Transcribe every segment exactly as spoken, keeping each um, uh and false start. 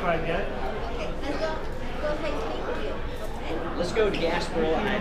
ride yet. Okay, let's go. Go take me. Okay. Let's go to Gasparilla Island.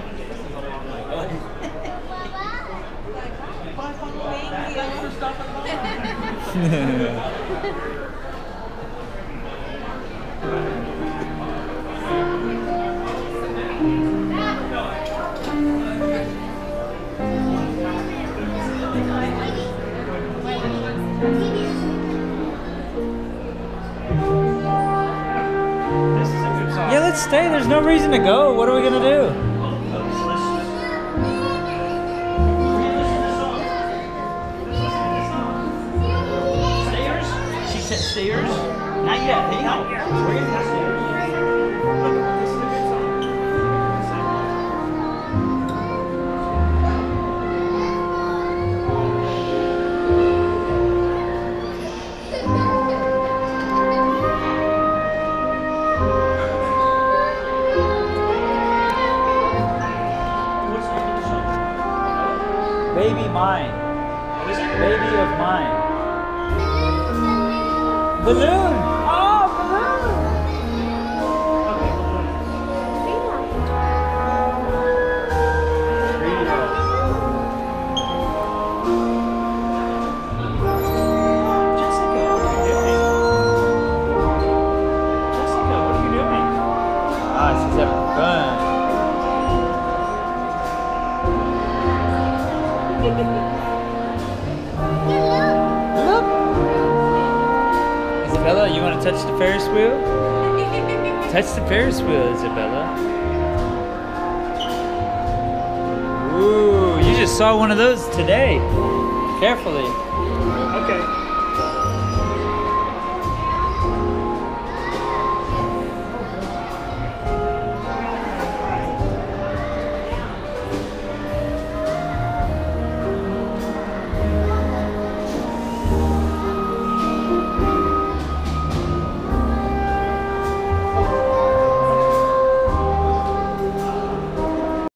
Yeah, let's stay. There's no reason to go. What are we gonna do? Stairs? She said stairs? Not yet. Hang on. We're getting the stairs. This is a good song. What's the name of the song? Baby mine. What is it? Baby of mine. Balloon. Oh, balloon. Okay, balloon. Jessica, what are you doing? Jessica, what are you doing? Ah, she's having fun. Look. Isabella, you want to touch the Ferris wheel? Touch the Ferris wheel, Isabella. Ooh, you just saw one of those today. Carefully. Okay.